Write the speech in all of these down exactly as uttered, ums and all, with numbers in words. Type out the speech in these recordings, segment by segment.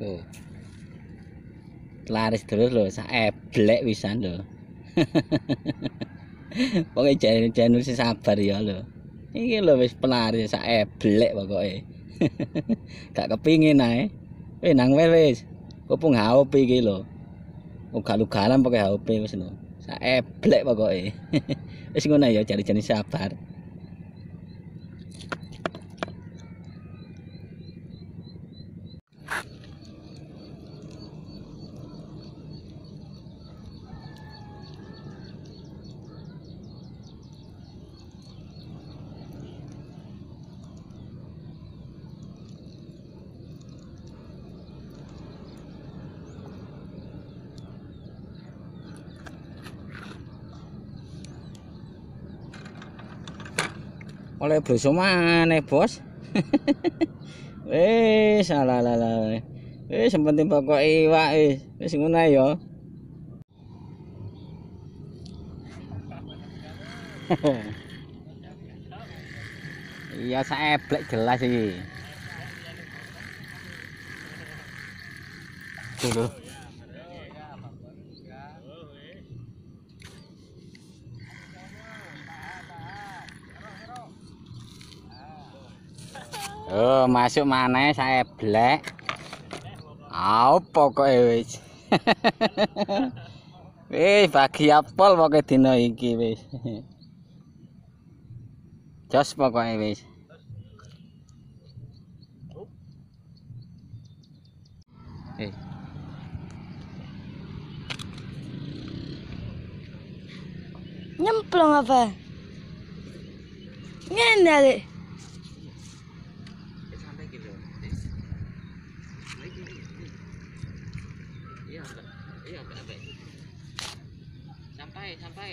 Tuh. Laris terus lho, sak eblek wisan lho. Pokoke jan sing sabar ya lho. Iki lho wis pelaris sak eblek pokoke. Gak kepingin ae. Wis nang wis. Kopung H O P iki lho. Ugal-ugalan pokoke H O P wis lho. Sak eblek pokoke. Wis ngono ya jari-jari sabar. Oleh broso maneh, Bos. Wis salah lah. Wis penting pokok iwak wis. Wis ngono ya. Iya sak eblek jelas iki. Tuh. Oh, masuk maneh saya blek. Ah, pokoke wis. Wis bagi apel pokoke dina iki wis. Jos pokoke wis. Eh. Nyemplung apa? Ngene Santai gitu. Iya, iya, sampai, sampai.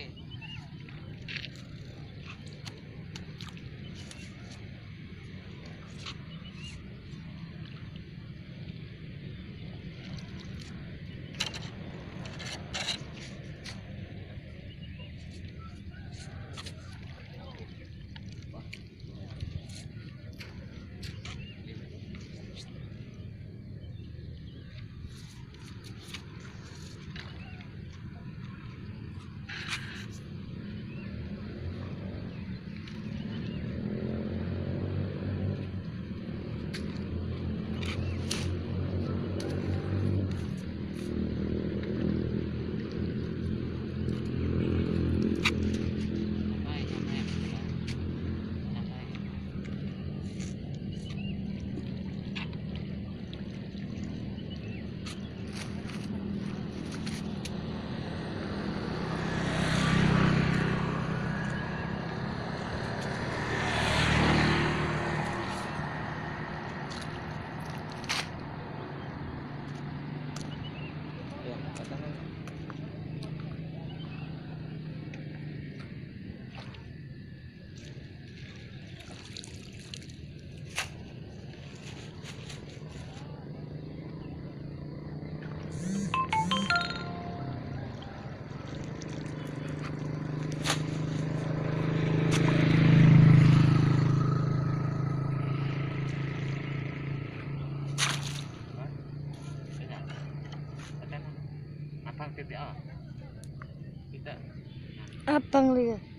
Abang lihat.